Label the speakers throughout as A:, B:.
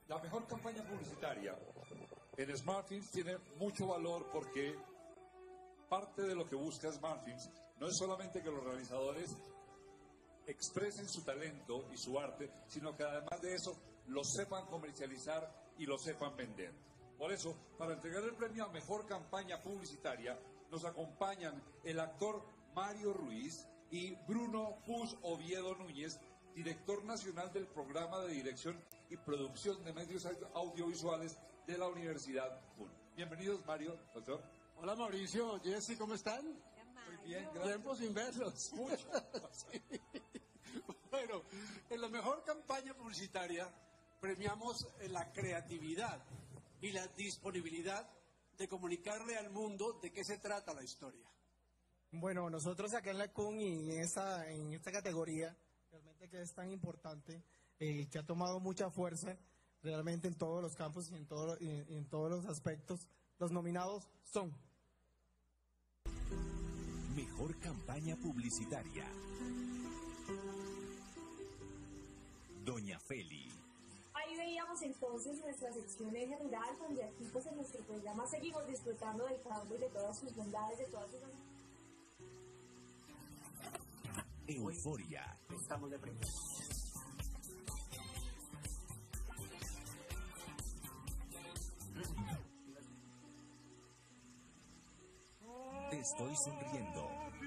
A: La mejor campaña publicitaria en SmartFilms tiene mucho valor porque parte de lo que busca SmartFilms no es solamente que los realizadores expresen su talento y su arte, sino que además de eso lo sepan comercializar y lo sepan vender. Por eso, para entregar el premio a Mejor Campaña Publicitaria, nos acompañan el actor Mario Ruiz y Bruno Puz Oviedo Núñez, director nacional del Programa de Dirección y Producción de Medios Audiovisuales de la Universidad CUN. Bienvenidos, Mario, doctor.
B: Hola, Mauricio, Jessy, ¿cómo están?
A: Muy bien, gracias.
B: Tiempo sin verlos.
A: Mucho.
B: Sí. Bueno, en la mejor campaña publicitaria premiamos la creatividad y la disponibilidad de comunicarle al mundo de qué se trata la historia.
C: Bueno, nosotros acá en la CUN y en esta categoría, realmente que es tan importante, que ha tomado mucha fuerza realmente en todos los campos y en todos los aspectos, los nominados son
D: Mejor Campaña Publicitaria. Doña Feli.
E: Ahí veíamos entonces nuestra sección eje rural, donde aquí pues en nuestro programa seguimos disfrutando del campo y de todas sus bondades, de todas sus...
D: Euforia.
B: Estamos de primero.
D: Te estoy sonriendo.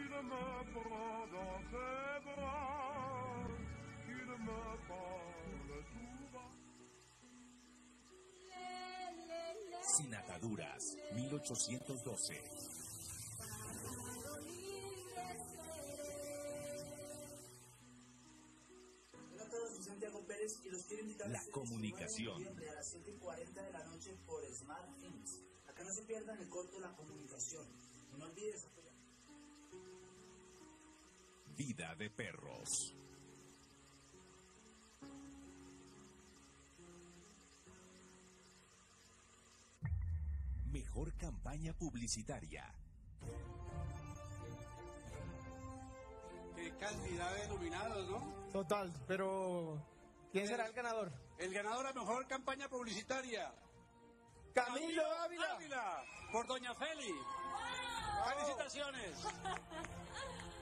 D: Sin ataduras, 1812.
F: Hola a todos, soy Santiago Pérez y los quiero invitar
D: La
F: a
D: comunicación.
F: a las 7:40 de la noche por SmartFilms. Acá no se pierdan el corto La Comunicación. Y no olvides apoyar.
D: Vida de perros. Mejor campaña publicitaria.
B: Qué cantidad de nominados, ¿no?
C: total, pero ¿quién será el ganador?
B: El ganador a mejor campaña publicitaria.
C: Camilo Ávila.
B: Ávila, por Doña Feli. ¡Felicitaciones!